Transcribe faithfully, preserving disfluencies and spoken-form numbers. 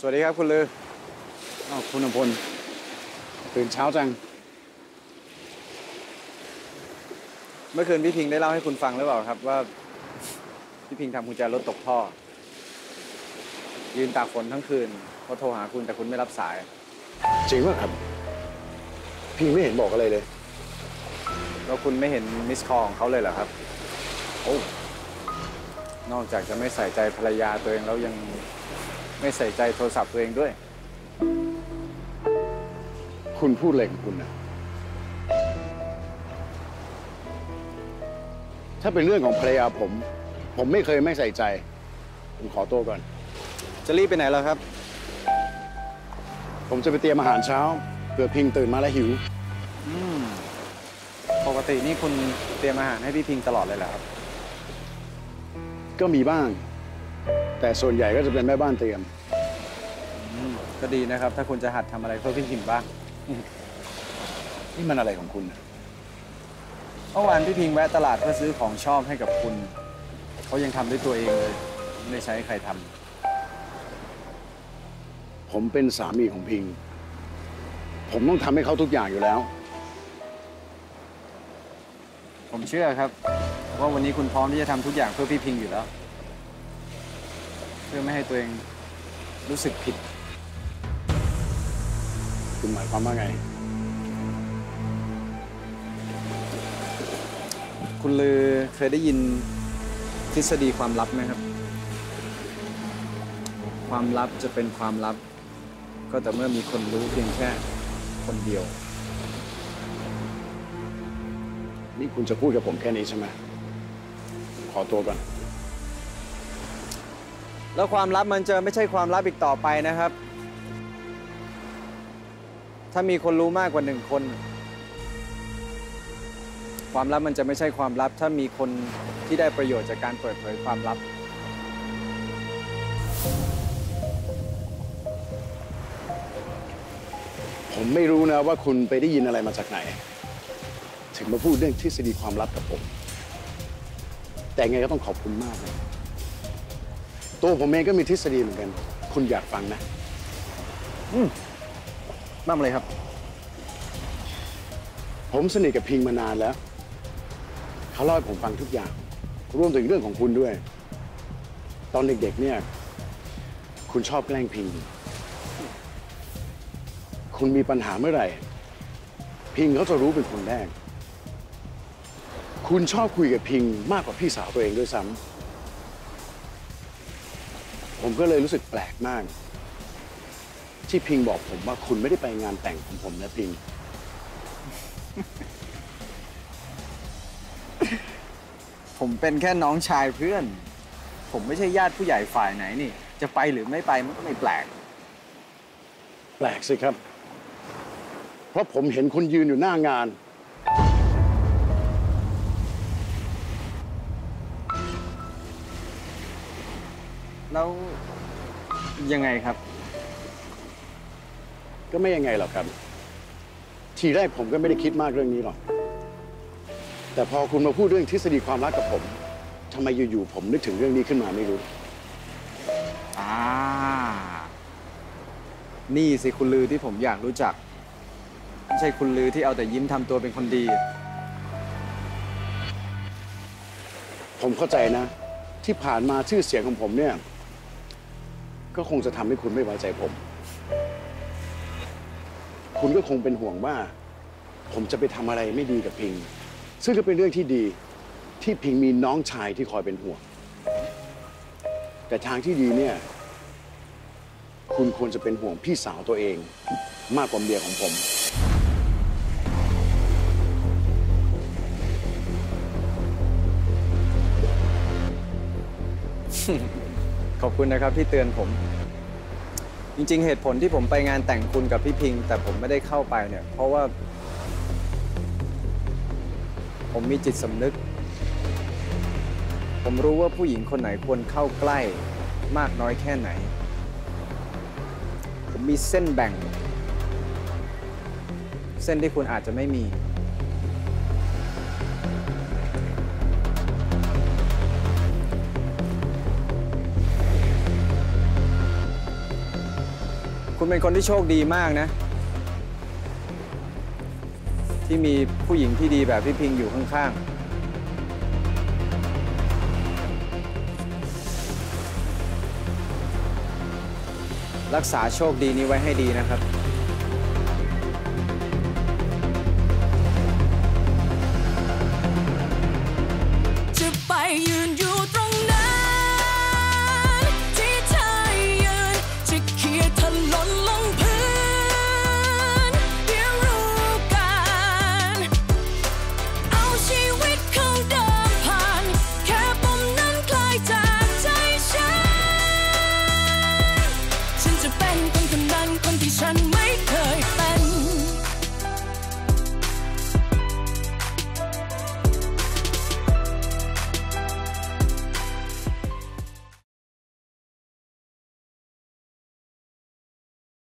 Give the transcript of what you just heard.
สวัสดีครับคุณลืออ้าวคุณอภพลตื่นเช้าจังเมื่อคืนพี่พิงได้เล่าให้คุณฟังหรือเปล่าครับว่าพี่พิงทำกุญแจรถตกท่อยืนตากฝนทั้งคืนเขาโทรหาคุณแต่คุณไม่รับสายจริงป่ะครับพิงไม่เห็นบอกอะไรเลยแล้วคุณไม่เห็นมิสคอลของเขาเลยเหรอครับโอ้นอกจากจะไม่ใส่ใจภรรยาตัวเองแล้วยังไม่ใส่ใจโทรศัพท์ตัวเองด้วยคุณพูดอะไรของคุณนะถ้าเป็นเรื่องของภรรยาผมผมไม่เคยไม่ใส่ใจผมขอตัวก่อนจะรีบไปไหนแล้วครับผมจะไปเตรียมอาหารเช้าเผื่อพิงตื่นมาแล้วหิวอืมปกตินี่คุณเตรียมอาหารให้พี่พิงตลอดเลยเหรอครับก็มีบ้างแต่ส่วนใหญ่ก็จะเป็นแม่บ้านเตรียมก็ดีนะครับถ้าคุณจะหัดทำอะไรเพื่อพี่พิงบ้างนี่มันอะไรของคุณเมื่อวานพี่พิงแวะตลาดเพื่อซื้อของชอบให้กับคุณเขายังทำด้วยตัวเองเลยไม่ได้ใช้ใครทำผมเป็นสามีของพิงผมต้องทำให้เขาทุกอย่างอยู่แล้วผมเชื่อครับว่าวันนี้คุณพร้อมที่จะทำทุกอย่างเพื่อพี่พิงอยู่แล้วเพื่อไม่ให้ตัวเองรู้สึกผิดคุณหมายความว่าไงคุณลือเคยได้ยินทฤษฎีความลับไหมครับความลับจะเป็นความลับก็แต่เมื่อมีคนรู้เพียงแค่คนเดียวนี่คุณจะพูดกับผมแค่นี้ใช่ไหมขอตัวก่อนแล้วความลับมันจะไม่ใช่ความลับอีกต่อไปนะครับถ้ามีคนรู้มากกว่าหนึ่งคนความลับมันจะไม่ใช่ความลับถ้ามีคนที่ได้ประโยชน์จากการเปิดเผยความลับผมไม่รู้นะว่าคุณไปได้ยินอะไรมาจากไหนถึงมาพูดเรื่องทฤษฎีความลับกับผมแต่ไงก็ต้องขอบคุณมากเลยตัวผมเองก็มีทฤษฎีเหมือนกันคุณอยากฟังนะอืมบ้างเลยครับผมสนิทกับพิงมานานแล้วเขาเล่าให้ผมฟังทุกอย่างรวมถึงเรื่องของคุณด้วยตอนเด็กๆเนี่ยคุณชอบแกล้งพิงคุณมีปัญหาเมื่อไหร่พิงเขาจะรู้เป็นคนแรกคุณชอบคุยกับพิงมากกว่าพี่สาวตัวเองด้วยซ้ำผมก็เลยรู้สึกแปลกมากที่พิงบอกผมว่าคุณไม่ได้ไปงานแต่งของผมนะพิงผมเป็นแค่น้องชายเพื่อนผมไม่ใช่ญาติผู้ใหญ่ฝ่ายไหนนี่จะไปหรือไม่ไปมันก็ไม่แปลกแปลกสิครับเพราะผมเห็นคุณยืนอยู่หน้างานแล้วยังไงครับก็ไม่ยังไงหรอกครับทีแรกผมก็ไม่ได้คิดมากเรื่องนี้หรอกแต่พอคุณมาพูดเรื่องทฤษฎีความรักกับผมทำไมอยู่ๆผมนึกถึงเรื่องนี้ขึ้นมาไม่รู้อ่านี่สิคุณลือที่ผมอยากรู้จักไม่ใช่คุณลือที่เอาแต่ยิ้มทำตัวเป็นคนดีผมเข้าใจนะที่ผ่านมาชื่อเสียงของผมเนี่ยก็คงจะทำให้คุณไม่ไว้ใจผมคุณก็คงเป็นห่วงว่าผมจะไปทำอะไรไม่ดีกับพิงซึ่งก็เป็นเรื่องที่ดีที่พิงมีน้องชายที่คอยเป็นห่วงแต่ทางที่ดีเนี่ยคุณควรจะเป็นห่วงพี่สาวตัวเองมากกว่าเมียของผมขอบคุณนะครับที่เตือนผมจริงๆเหตุผลที่ผมไปงานแต่งคุณกับพี่พิงแต่ผมไม่ได้เข้าไปเนี่ยเพราะว่าผมมีจิตสำนึกผมรู้ว่าผู้หญิงคนไหนควรเข้าใกล้มากน้อยแค่ไหนผมมีเส้นแบ่งเส้นที่คุณอาจจะไม่มี ผคุณเป็นคนที่โชคดีมากนะ ที่มีผู้หญิงที่ดีแบบพี่พิงอยู่ข้างๆ รักษาโชคดีนี้ไว้ให้ดีนะครับจะไปยืนอยู่ตรงนั้นที่เธอยืนจะเขี่ยถลนลงพื้นเดี๋ยวรู้กันเอาชีวิตเข้าเดิมผ่านแค่ปมนั้นคลายจากใจฉันฉันจะเป็นคนคนนั้นคนที่ฉัน